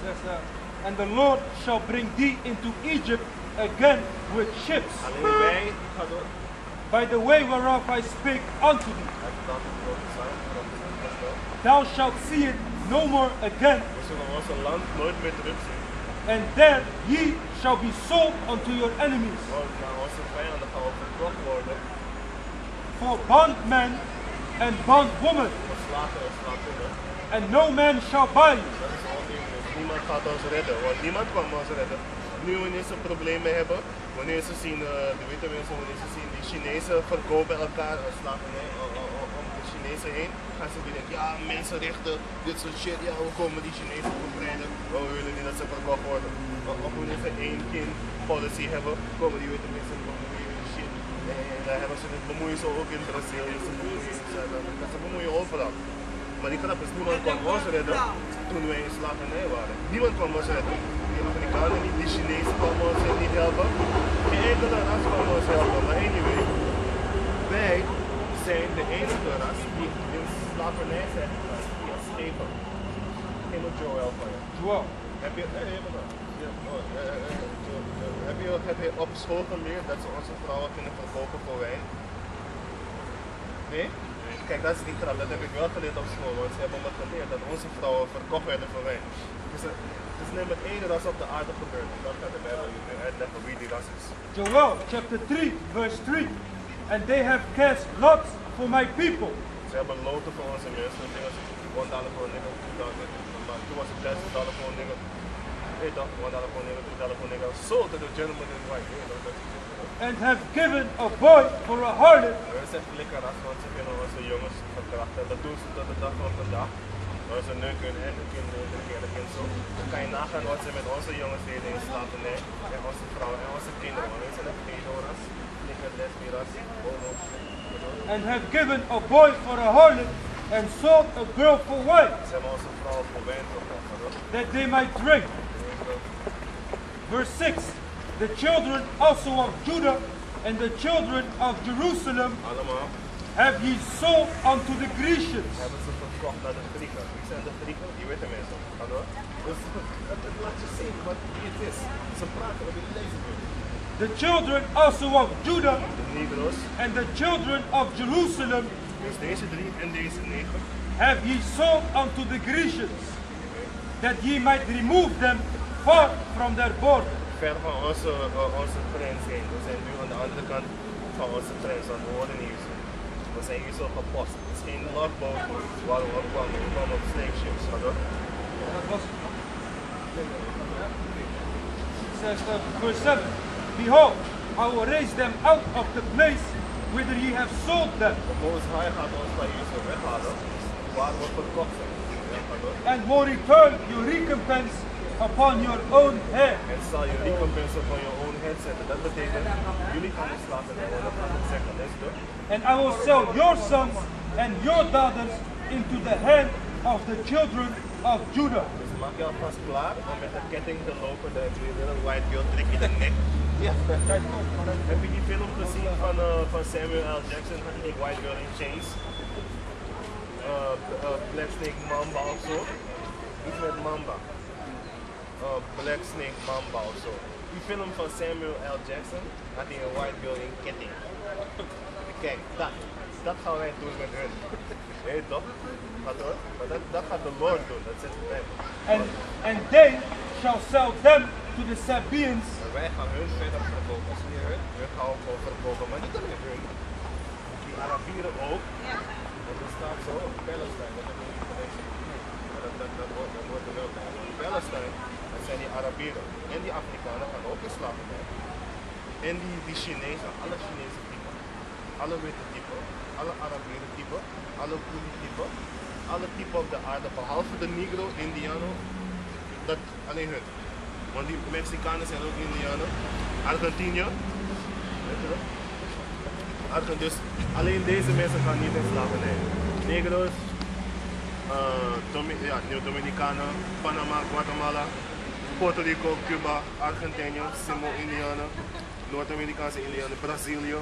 Says, and the Lord shall bring thee into Egypt again with ships, Alleen wij gaan door. by the way whereof I spake unto thee. Heb je dat profetie? Thou shalt see it no more again, We zullen onze land nooit meer terugzien. and there ye shall be sold unto your enemies, Want naar onze vijanden gaan we verkocht worden. for bondmen and bondwomen, Voor slaven en slavinnen. and no man shall buy you. Dat is ons ding. Dus niemand gaat ons redden. Want niemand kan ons redden. Nu wanneer ze problemen hebben, wanneer ze zien, de witte mensen, wanneer ze zien die Chinezen verkopen elkaar slavernij om de Chinezen heen, gaan ze weer denken, ja, mensenrechten, dit soort shit, ja, we komen die Chinezen bevrijden, we willen niet dat ze verkocht worden. Maar op wanneer ze één kind policy hebben, komen die witte mensen bemoeien met die shit. En daar hebben ze het bemoeien ze ook in Brazilië, ze bemoeien in Zuid-Afrika, ze bemoeien overal. Maar die grap is, niemand kon ons redden toen wij in slavernij waren. Niemand kon ons redden. Die Afrikanen niet, die Chinezen konden ons niet helpen. Geen enkele ras kon ons helpen. Maar anyway, wij zijn de enige ras die in slavernij zijn gegaan, die als schepen. Geen Joel van je. Joel, Heb je, heb je op school geleerd dat ze onze vrouwen kunnen verkopen voor wijn? Nee? Kijk, dat is niet grap, dat heb ik wel geleerd op school, want ze hebben me geleerd dat onze vrouwen verkocht werden voor wijn. Dus het is net met één ras op de aarde gebeurd. En dat gaat de Bijbel je nu uitleggen wie die ras is. Joel chapter 3 verse 3, and they have cast lots for my people, Ze hebben loten voor onze mensen. Toen was het $1 voor een nigger, maar toen was het $1000 voor een nigger. $1 voor een nigger, $2 voor een nigger. Sold to the gentleman in white. and have given a boy for a harlot, Dat is echt lekker ras, want ze kunnen onze jongens verkrachten. Dat doen ze tot de dag van vandaag. Maar ze neuken hun eigen kinderen iedere keer en zo. Dan kan je nagaan wat ze met onze jongens deden in slavernij. En onze vrouwen en onze kinderen. Want we zijn een pedo-ras, niet een lesbieras, homo. and have given a boy for a harlot, and sold a girl for wine, Ze hebben onze vrouwen voor wijn verkocht. that they might drink. Verse 6, the children also of Judah and the children of Jerusalem Allemaal have ye sold unto the Grecians, hebben ze verkocht naar de Grieken. Wie zijn de Grieken? Die witte mensen. Ga door. Dus het laat je zien wat het is. Ze praten over deze dingen. the children also of Judah De Negro's. and the children of Jerusalem Dus deze drie en deze negen. have ye sold unto the Grecians, that ye might remove them far from their border. Ver van onze grens heen. We zijn nu aan de andere kant van onze grens, want we worden hier zo. We zijn hier zo gepost. Het is geen logboot waar we op kwamen. We kwamen op slave ships. Ga door. That was, it says, verse 7, behold, I will raise them out of the place whither ye have sold them, De Most High gaat ons van hier zo weghalen, waar we verkocht zijn. Ja, ga door. and will return your recompense upon your own head. En zal je recompense van je own head zetten. Dat betekent, jullie gaan ons laten worden. Dat gaat het zeggen. Let's go. And I will sell your sons and your daughters into the hand of the children of Judah. Dus maak je alvast klaar om met de ketting te lopen. Dan heb je weer een white girl, trek je de nek. Ja. Heb je die film gezien van Samuel L. Jackson, die white girl in chains? Black Snake Mamba of zo. Iets met Mamba. Black Snake Mamba of zo. Die film van Samuel L. Jackson had hij een white girl in ketting. Kijk, dat gaan wij doen met hun. Weet je toch? Maar dat gaat de Lord doen, dat zegt de Bijbel. And they shall sell them to the Sabaeans, Wij gaan hun verder verkopen. Als je hun gaan we gewoon verkopen, maar niet alleen hun. Die Arabieren ook. Want er staat zo, Palestijn, dat heb ik niet gelezen. Maar dat wordt er wel bij. Palestijn, dat zijn die Arabieren. En die Afrikanen gaan ook in slavernij. En die Chinezen, alle Chinese typen, alle witte typen, alle Arabieren typen, alle groene typen, alle typen op de aarde, behalve de Negro, Indiano, dat alleen hun. Want die Mexicanen zijn ook Indianen. Argentinië. Weet je dat? Dus alleen deze mensen gaan niet in slavernij. Negro's, Dominicanen, Panama, Guatemala, Puerto Rico, Cuba, Argentinië, Indianen, Noord-Amerikaanse Indianen, Brazilië,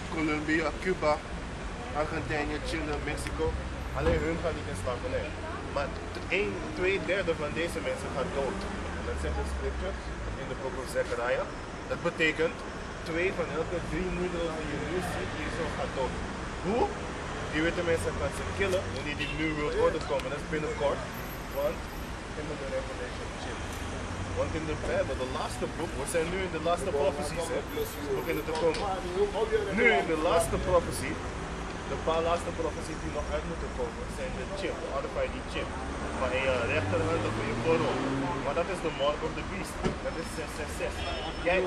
Colombia, Cuba, Argentinië, Chile, Mexico. Alleen hun gaan niet in slavernij. Maar 2/3 van deze mensen gaat dood. En dat zegt de scripture in de boek van Zechariah. Dat betekent 2 van elke 3 moederen die je nu ziet, die zo gaat dood. Hoe? Die witte mensen gaan ze killen wanneer die New World Order komen. Dat is binnenkort. Want in de Revelation chip. Want in de Bijbel, de laatste boek, we zijn nu in de laatste prophecies, hè, beginnen te komen. Nu in de laatste prophecy, de paar laatste prophecies die nog uit moeten komen, zijn de chip, de RFID chip. Maar in je rechterhand of in je voorhoofd. Maar dat is de mark of the beast. Dat is 666. Jij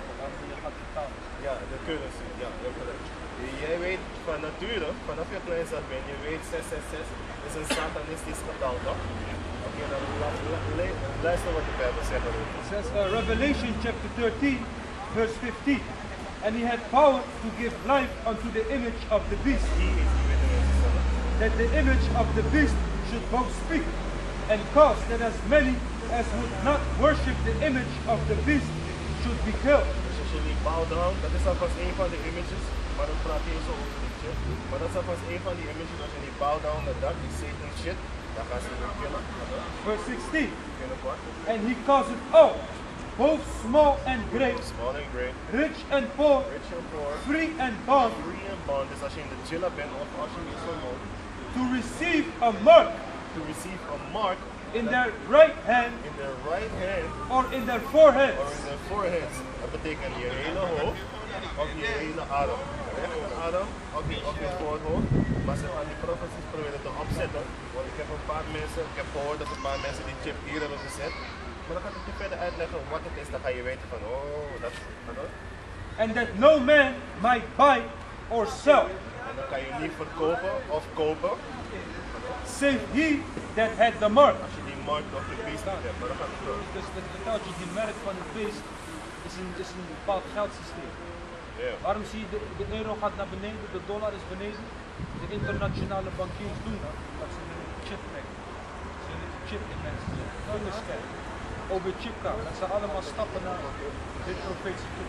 ja, de currency, ja, heel correct. Jij weet van nature, vanaf je kleins af bent, je weet 666 is een satanistisch getal, toch? Oké, dan luister wat de Bijbel zegt. It says Revelation chapter 13, verse 15. And he had power to give life unto the image of the beast, Die is die witte mensen zelf. that the image of the beast should both speak, and cause that as many as would not worship the image of the beast should be killed. Dus als je niet bow down, dat is alvast een van de images, maar dat praat je zo over die shit. Maar dat is alvast een van die images, als je niet bow down naar dat, die Satan shit, dan gaan ze je killen. Verse 16. Binnenkort. And he caused all, both small and great, Small and great, rich and poor, rich and poor, free and bond, free and bond. Dus als je in de chilla bent of als je niet zo nodig, to receive a mark to receive a mark in their right hand in their right hand or in their foreheads. or in their foreheads. Dat betekent je hele hoofd of je hele arm. Rechterarm of je voorhoofd. Maar ze gaan die prophecies proberen te opzetten. Want ik heb een paar mensen, ik heb gehoord dat een paar mensen die chip hier hebben gezet. Maar dan ga ik je verder uitleggen wat het is, dan ga je weten van dat is dat. And that no man might buy or sell, En dan kan je niet verkopen of kopen save he that had the mark. als je die mark of de beest niet hebt. Maar dan gaat het zo. Dus dat vertelt je, die merk van het beest is een bepaald geldsysteem. Ja. Waarom zie je de euro gaat naar beneden, de dollar is beneden? De internationale bankiers doen dat, dat ze een chip trekken. Ze willen een chip in mensen zetten. Onderscan. Over chipkaart. Dat ze allemaal stappen naar dit profetie toe.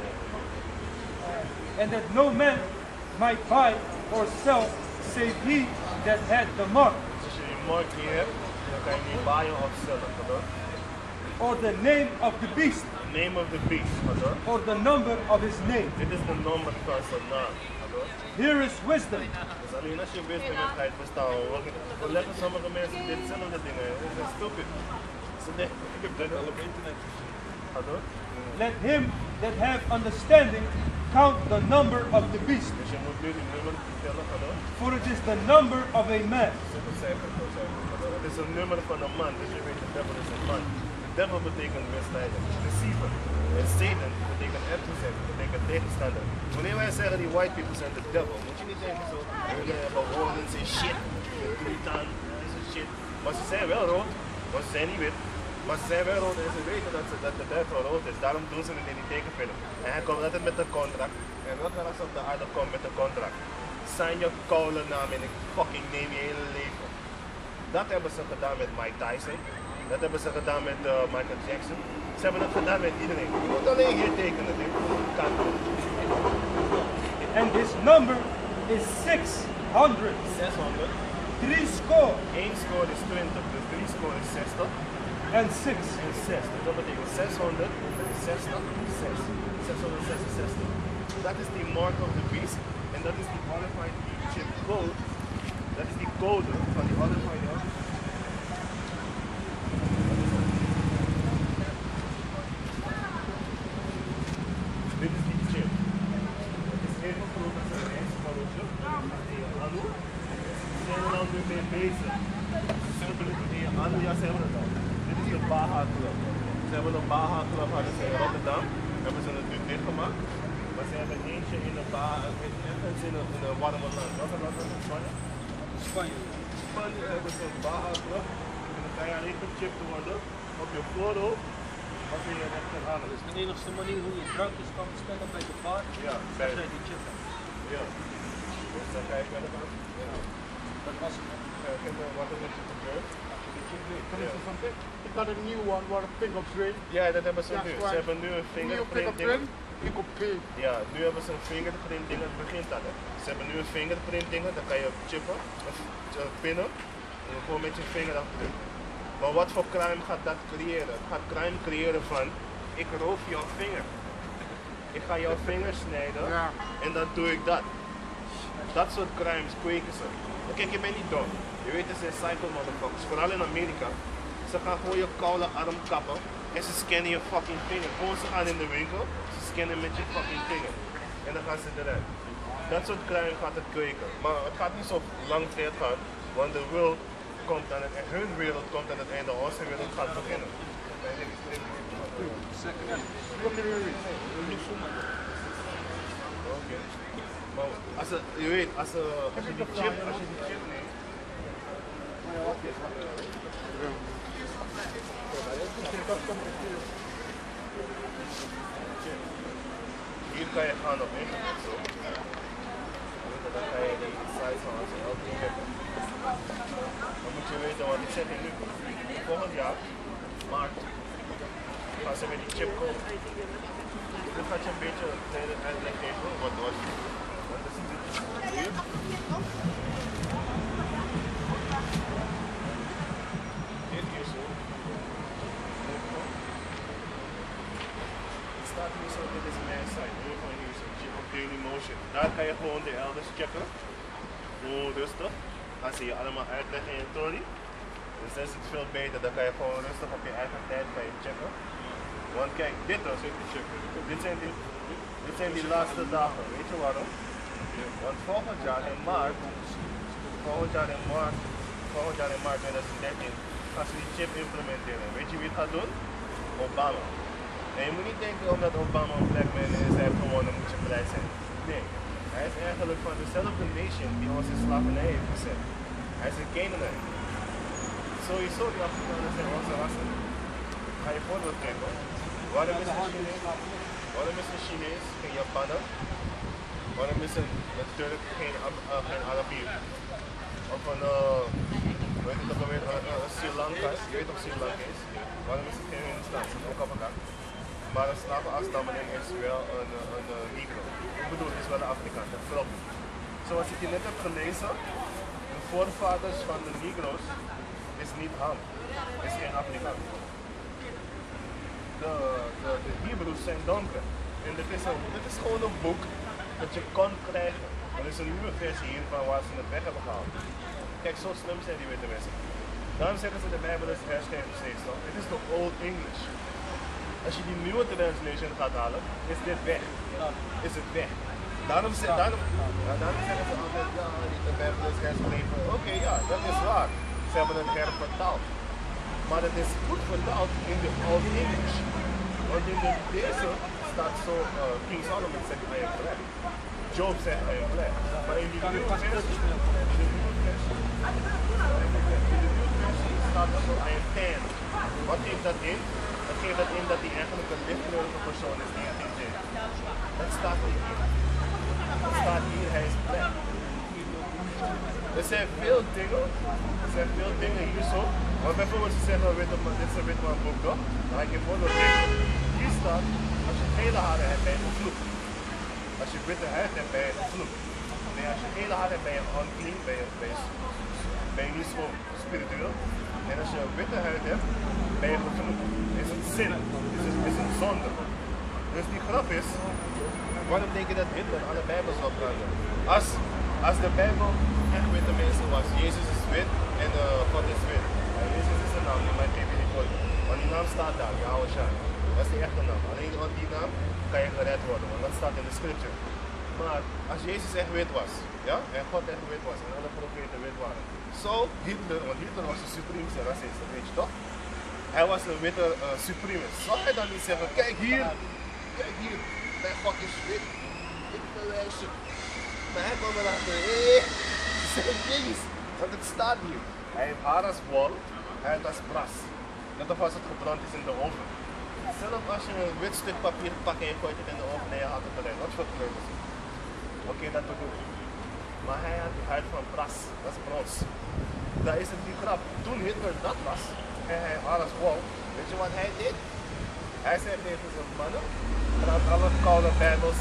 And that no man might buy or sell save he that had the mark, Dus als je die mark niet hebt, dan kan je niet buyen of sellen. Pardon? or the name of the beast, Name of the beast. Pardon? or the number of his name. Dit is de nummer van zijn naam. Pardon? Here is wisdom. Dus alleen als je wisdom hebt, ga je het verstaan. We leggen sommige mensen ditzelfde dingen. Dat is stupid. Ze denken, ik heb dit al op internet gezien. Pardon? Let him that have understanding count the number of the beast, Dus je moet nu die nummer vertellen. Pardon? for it is the number of a man. Simpel cijfer, pardon? Het is een nummer van een man, dus je weet de devil is een man. De devil betekent misleiden, deceiver. En Satan betekent adversary, betekent tegenstander. Wanneer wij zeggen die white people zijn de devil, moet je niet denken zo, jullie hebben horens en shit, Titan, deze shit. Maar ze zijn wel rood, maar ze zijn niet wit. Maar ze zijn wel rood en ze weten dat de duivel rood is, daarom doen ze het in die tekenfilm. En hij komt altijd met een contract. En wat als ze op de aarde komt met een contract? Sign je koude naam en ik fucking neem je hele leven. Dat hebben ze gedaan met Mike Tyson. Dat hebben ze gedaan met Michael Jackson. Ze hebben het gedaan met iedereen. Je moet alleen hier tekenen, dit kan. And his number is 600. 600. 3 score 1 score is 20, dus 3 score is 60. and 6. En 6. Dus dat betekent 600, 60, 6. 666. Dat is die mark of the beast. En dat is die qualified chip code. Dat is die code van die qualified. Dit is die chip. Het is even groot als een ijsballetje. Anu. Ze zijn er al nu mee bezig. Ze hebben het in Anu, ja, ze hebben het al. Dit is de Baha Club. Ze hebben een Baha Club hadden ze in Rotterdam. Hebben ze het nu dichtgemaakt. Maar ze hebben eentje in de Baha, ergens in een warme land. Wat is dat in Spanje? Spanje. Spanje hebben ze een Baha Club. En dan kan je alleen gechipt worden op je voorhoofd. Of in je rechterhand. Dat is de enige manier hoe je drankjes kan bestellen bij de bar. Ja, Als bij jij die chip hebt. ja. Dus dan kijk je verder. Ja. Dat was het. Wat er met je gebeurt. Ik had een nieuw one waar een fingerprint. Ja, dat hebben ze Ja, nu. zwaar. Ze hebben nu een Nieuw fingerprint ding. fingerprint, ik op pay. Ja, nu hebben ze een fingerprint ding. Het begint aan. Hè. Ze hebben nu een fingerprint ding. Dan kan je chippen of pinnen. Gewoon met je vingerafdruk. Maar wat voor crime gaat dat creëren? Het gaat crime creëren van, ik roof jouw vinger. Ik ga jouw vinger snijden Ja. en dan doe ik dat. Dat soort crimes kweken ze. Maar kijk, je bent niet dom. Je weet, het zijn psycho motherfuckers. Vooral in Amerika. Ze gaan gewoon je koude arm kappen en ze scannen je fucking vinger. Gewoon ze gaan in de winkel, ze scannen met je fucking vinger. En dan gaan ze eruit. Dat soort crime gaat het kweken. Maar het gaat niet zo lang tijd gaan, want de wereld komt aan het, hun wereld komt aan het einde. Onze wereld gaat beginnen. Oké. Maar als ze, je weet, als je die chip neemt. Hier kan je gaan op internet zo. Dan kan je die sites van als je LP checken. Dan moet je weten, want ik zeg je nu, volgend jaar, maart, gaan ze met die chip komen. Dit gaat je een beetje een kleine uitleg geven, wat was je. Want dat is hier. Dit hier zo. Het staat hier zo, dit is mijn site. Hier gewoon hier zo, chip op Dailymotion. Daar kan je gewoon de elders checken. Gewoon rustig. Dan zie je allemaal uitleggen in je story. Dus dan is het veel beter, dan kan je gewoon rustig op je eigen tijd kan je checken. Want kijk, dit zijn die laatste dagen, weet je waarom? Want volgend jaar in maart 2013 gaan ze die chip implementeren. Weet je wie het gaat doen? Obama. En je moet niet denken omdat Obama een black man is, hij heeft gewonnen, moet je blij zijn. Nee, hij is eigenlijk van dezelfde nation die ons in slavernij heeft gezet. Hij is een Canaanite. Sowieso die Afrikaners zijn onze rassen. Ga je voorbeeld geven. Waarom is een Chinees? Waarom is een Chinees geen Japaner? Waarom is een Turk geen Arabier? Of een, weet je toch alweer, Sri Lanka? Je weet toch Sri Lanka is? Waarom is het geen Hindustan? Ze zijn ook op elkaar. Maar een slavenafstammeling is wel een Negro. Ik bedoel, het is wel een Afrikaan, dat klopt. Zoals ik je net heb gelezen, de voorvaders van de Negro's is niet Ham, is geen Afrikaan. De Hebrews zijn donker. En dit is gewoon een boek dat je kon krijgen. Er is een nieuwe versie hiervan waar ze het weg hebben gehaald. Kijk, zo slim zijn die witte mensen. Daarom zeggen ze de Bijbel is herschreven steeds nog. Dit is de Old English. Als je die nieuwe translation gaat halen, is dit weg. Is het weg. Daarom zeggen ze altijd, ja, de Bijbel is herschreven. Oké, ja, dat is waar. Ze hebben het hervertaald. Maar het is goed vertaald in de Old English. Want in deze staat zo, King Solomon zegt I am black. Job zegt I am black. Maar in die nieuwe versie staat er zo I am tan. Wat geeft dat in? Dat geeft dat in dat hij eigenlijk een lichtkleurige persoon is die het in. Dat staat niet hier. Dat staat hier, hij is black. Er zijn veel dingen hier zo. Maar bijvoorbeeld ze zeggen, dit is een witman boek toch? Dan ga ik je een voorbeeld geven. Hier staat, als je gele haren hebt, ben je vervloekt. Als je witte huid hebt, ben je vervloekt. Nee, als je gele haren hebt, ben je unclean, ben je niet zo spiritueel. En als je een witte huid hebt, ben je vervloekt. Is een zin, is een zonde. Dus die grap is, waarom denk je dat Hitler alle Bijbels wil branden? Als de Bijbel echt witte mensen was, Jezus is wit en God is wit. En Jezus is een naam, maar ik geef je niet ooit. Want die naam staat daar, Yahweh Shai. Dat is die echte naam. Alleen op die naam kan je gered worden, want dat staat in de scripture. Maar als Jezus echt wit was, ja, en God echt wit was en alle profeten wit waren, zo Hitler, want Hitler was een supremiste racist, dat weet je toch? Hij was een witte supremist. Zou hij dan niet zeggen, kijk hier, mijn God is wit, ik bewijs je. Maar hij kwam erachter, zijn niks, want het staat hier. Hij heeft haar als wol, hij heeft als bras. Net of als het gebrand is in de oven. Zelfs als je een wit stuk papier pakt en je gooit het in de oven en je haalt het erin, wat voor kleur is het? Oké, dat bedoel ik. Maar hij had die huid van bras, dat is brons. Daar is het die grap. Toen Hitler dat was, en hij alles wou, weet je wat hij deed? Hij zei tegen zijn mannen, brand alle koude bijbels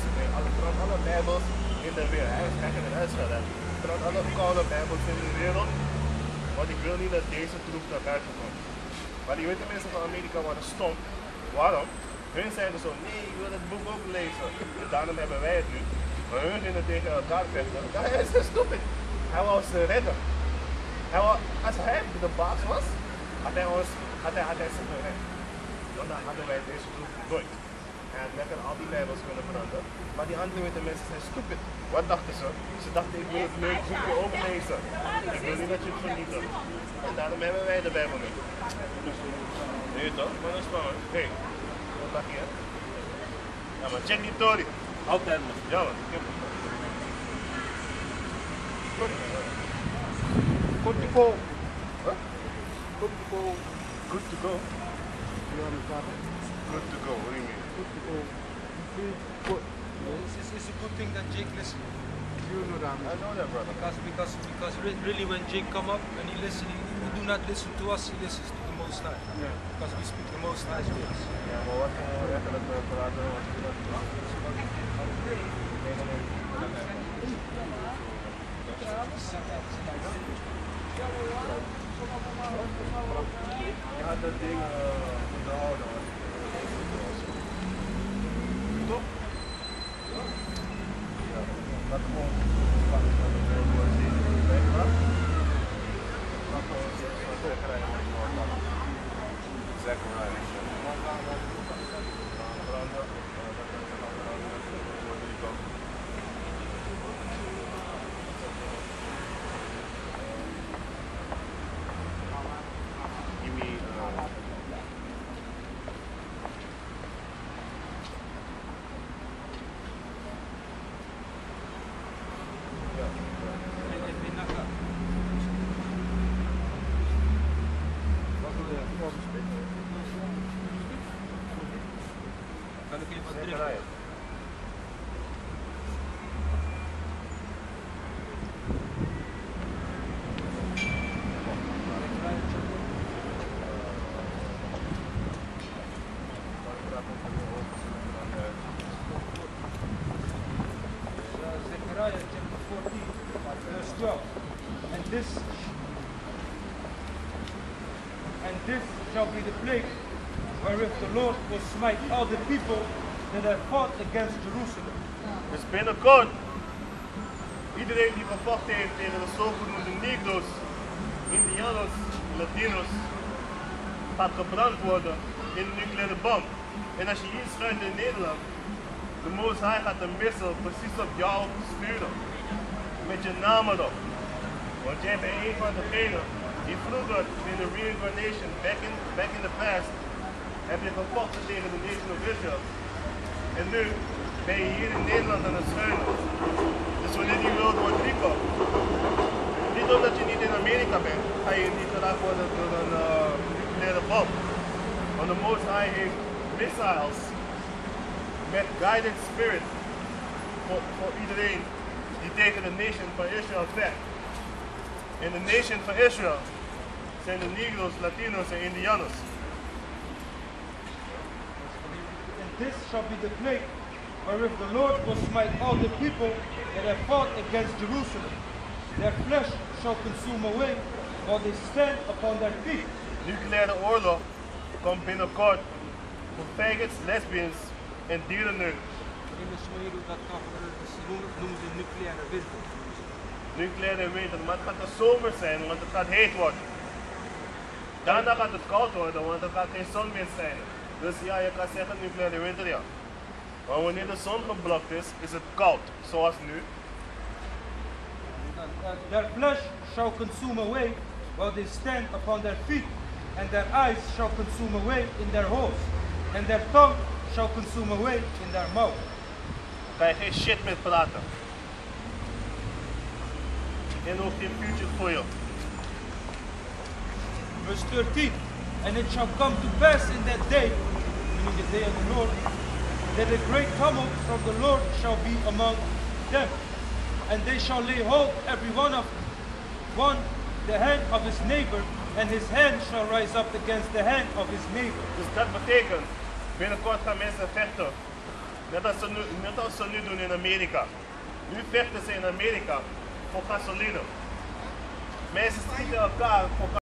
in de wereld. Hij is echt in het huis gedaan. Brand alle koude bijbels in de wereld, Want ik wil niet dat deze troep naar buiten komt. Maar die witte mensen van Amerika worden stom. Waarom? Hun zeiden zo, nee, ik wil het boek ook lezen. En daarom hebben wij het nu. Maar hun gingen tegen elkaar vechten. Ja, hij is stupid. Hij wou ze redden. Als hij de baas was, had hij ze gered. Want dan hadden wij deze groep nooit. Hij had lekker al die bijbels kunnen veranderen. Maar die andere witte mensen zijn stupid. Wat dachten ze? Ze dachten, ik wil het leuk boekje ook lezen. Ik wil niet dat je het vernietigt. En daarom hebben wij de bijbel nu. Nee toch? Maar dat is spannend. Hé, wat dacht je? Ja maar check die Tory. Altijd man. Ja man, ik heb het. Good to go. Huh? Good to go. Good to go? You understand? Good to go, what do you mean? Good to go. Feel good. It's a good thing that Jake listened. You know that. I know that brother. Because really when Jake come up and he listen, he do not listen to us, he listens to the Most High. Yeah. Because we speak the Most High's words. Ja, maar wat gaan we eigenlijk praten? Je had dat ding moeten houden. Toch? Ja, dat gewoon. Exactly right. Give me Kan ik even wat Zeker drinken? right. Zechariah chapter 14, verse 12. And this shall be the plague wherewith the Lord will smite all the people that have fought against Jerusalem. Dus binnenkort, iedereen die gevochten heeft tegen de zogenoemde Negro's, Indianos, Latinos, gaat gebrand worden in een nucleaire bom. En als je hier schuilt in Nederland, de Most High gaat een missile precies op jou sturen. Met je naam erop. Want jij bent een van degenen die vroeger in de reincarnation, back in the past, heb je gevochten tegen de nation of Israel. En nu ben je hier in Nederland aan het schuilen. Dus wanneer die World War III komt, niet omdat je niet in Amerika bent, ga je niet geraakt worden door een nucleaire bom. Want de Most High heeft missiles met guided spirit voor iedereen die tegen de nation van Israël vecht. En de nation van Israël zijn de Negro's, Latinos en Indianos. And this shall be the plague wherewith the Lord will smite all the people that have fought against Jerusalem. Their flesh shall consume away while they stand upon their feet. Nucleaire oorlog komt binnenkort voor faggots, lesbians en dierenneuk. In de Smeru dat kan noemen ze nucleaire winter. Nucleaire winter, maar het gaat de zomer zijn, want het gaat heet worden. Daarna gaat het koud worden, want er gaat geen zon meer zijn. Dus ja, je kan zeggen nucleaire winter, ja. Maar wanneer de zon geblokt is het koud, zoals nu. Their flesh shall consume away while they stand upon their feet, and their eyes shall consume away in their holes, and their tongue shall consume away in their mouth. Kan je geen shit met praten. En ook geen future voor je. Verse 13. And it shall come to pass in that day, meaning the day of the Lord, that a great tumult from the Lord shall be among them. And they shall lay hold every one the hand of his neighbor, and his hand shall rise up against the hand of his neighbor. Dus dat betekent, binnenkort gaan mensen vechten. Net als ze nu doen in Amerika. Nu vechten ze in Amerika voor gasoline. Mensen schieten elkaar voor